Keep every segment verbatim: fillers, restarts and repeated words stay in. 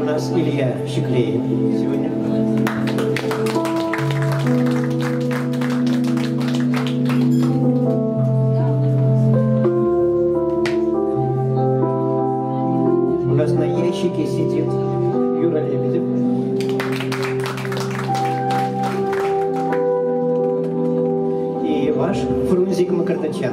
нас Илья Щеклеев сегодня. У нас на ящике сидит Юра Лебедев. И ваш Фрунзик Макартачян.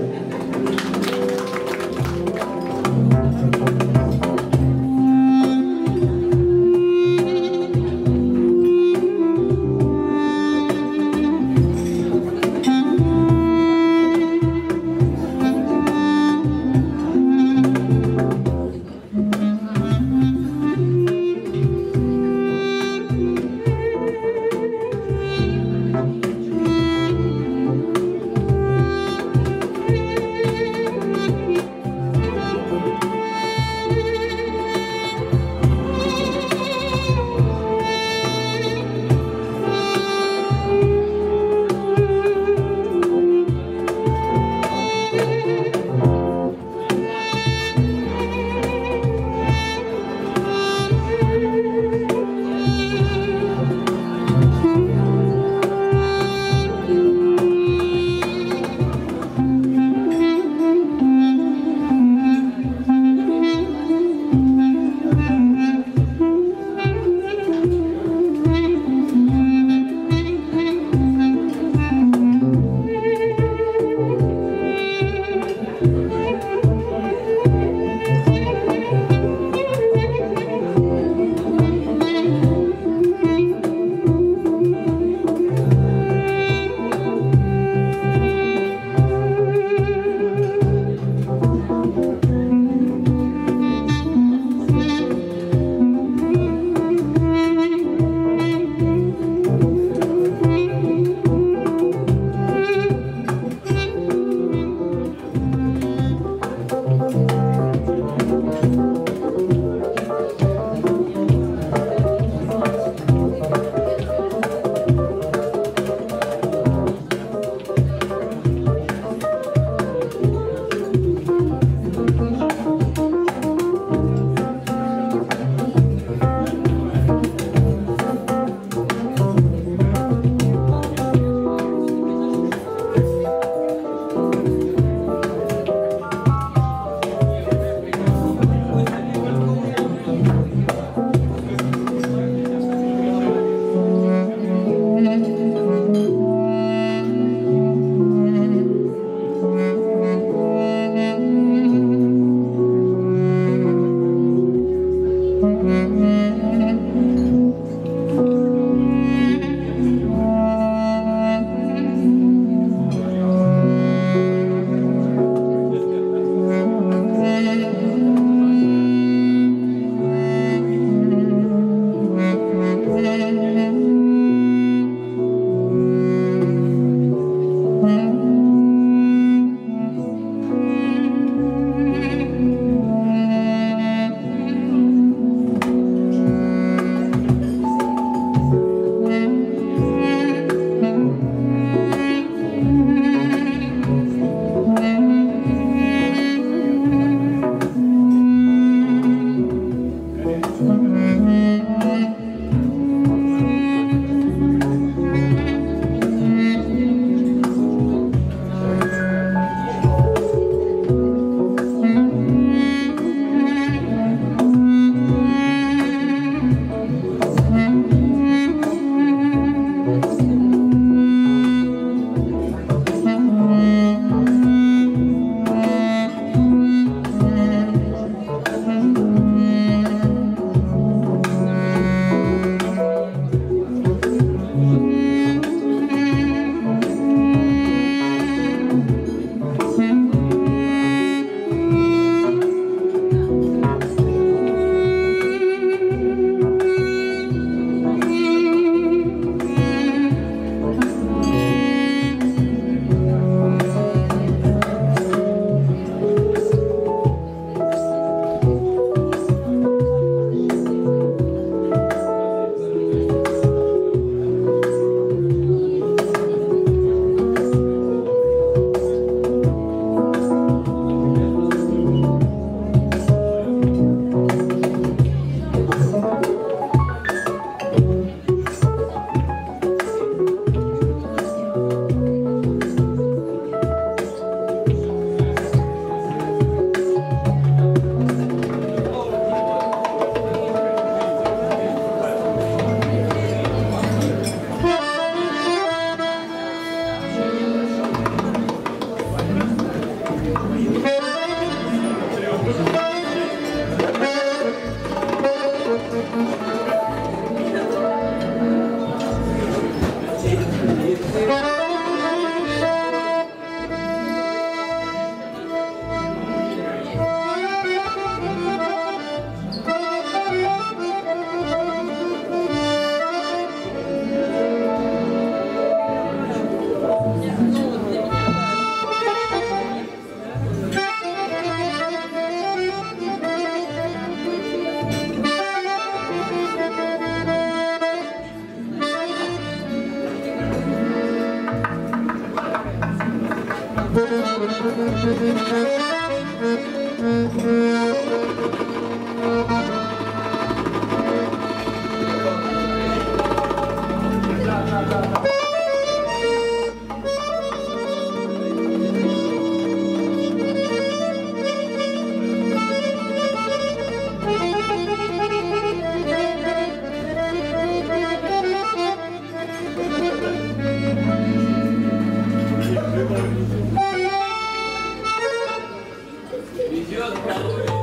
Идет,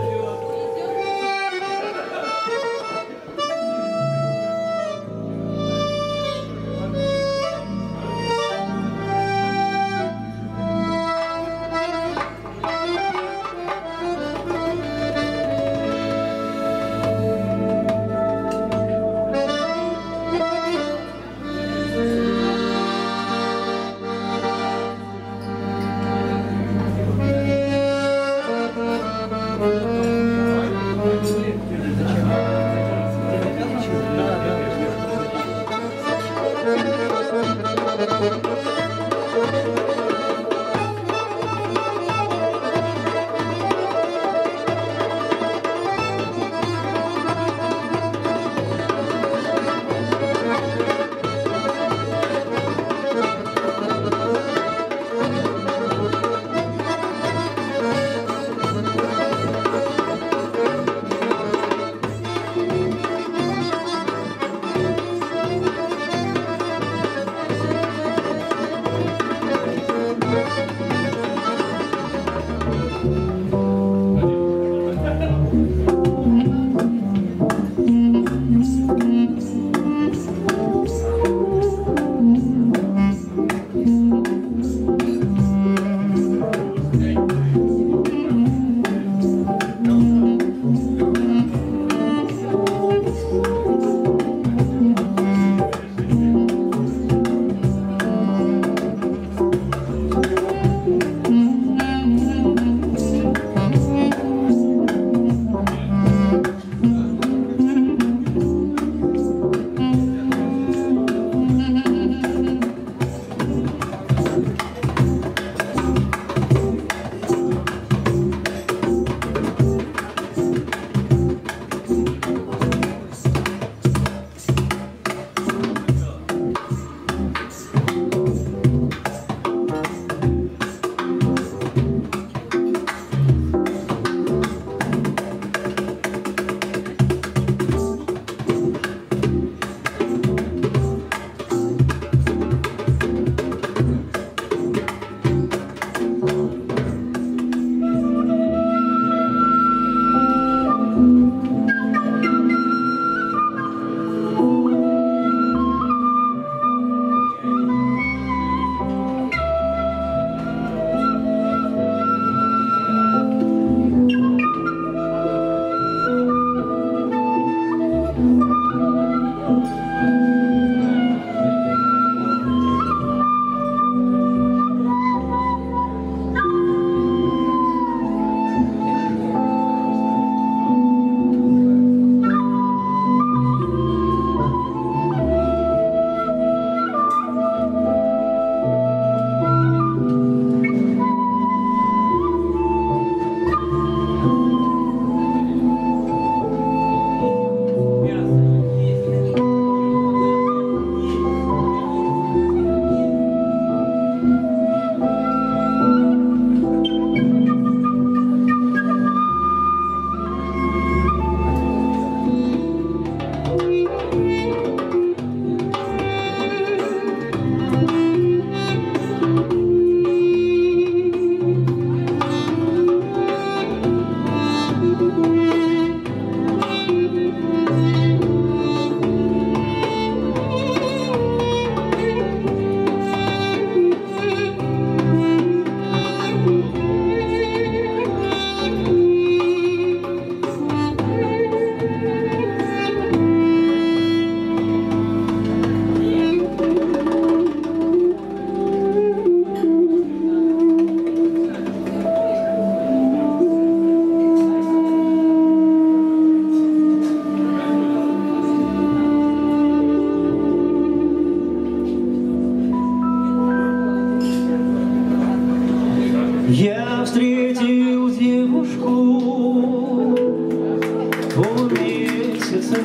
полумесяцем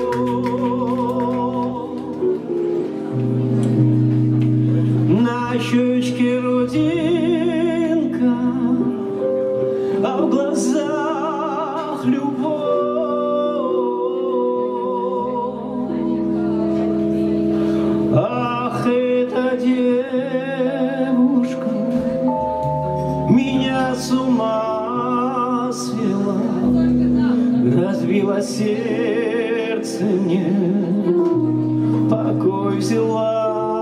бровь. На щечке родинка, а в глазах любовь. Ах, эта девушка меня с ума свела, разбила сердце мне, покой взяла.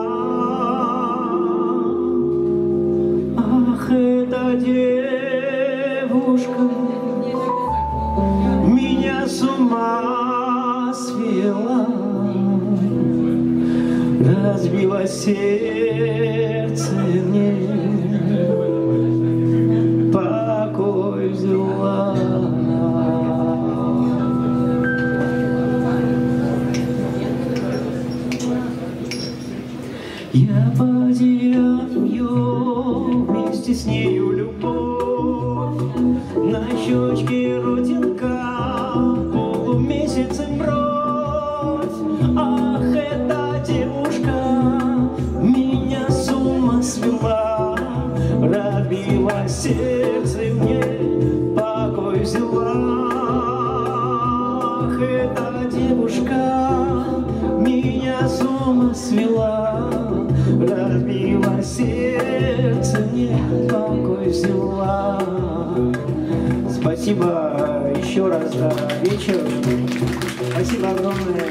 Ах, эта девушка меня с ума свела, разбила сердце мне, покой взяла. Я потерял ее, вместе с нею любовь. На щечке родинка, полумесяцем бровь. Ах, эта девушка меня с ума свела, разбила сердце мне, покой взяла. Ах, эта девушка меня с ума свела, разбила сердце мне, покой взяла. Спасибо еще раз за вечер. Спасибо огромное.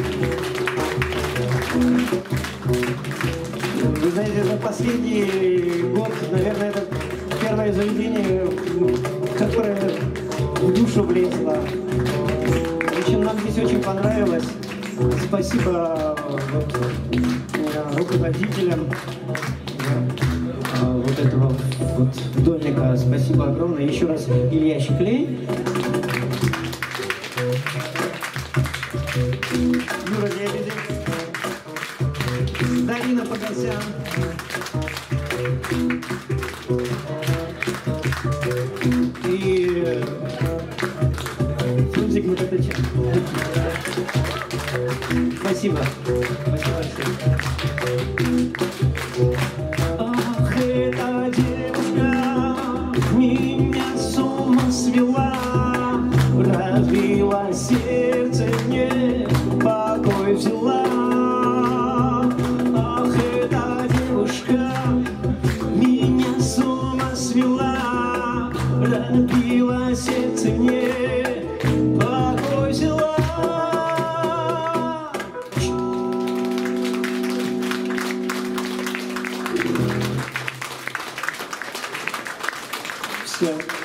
Вы знаете, за последний год, наверное, это первое заведение, которое в душу влезло. В общем, нам здесь очень понравилось. Спасибо вот, руководителям вот этого вот домика. Спасибо огромное. Еще раз Илья Щеклей. Юра Лебедев. Дарина Погосян. И Фрунзик Мутатача. Спасибо. Спасибо всем. Ах, эта девушка меня с ума свела, разбила сердце мне, покой взяла. Ах, эта девушка меня с ума свела, разбила сердце мне, покой взяла. Все.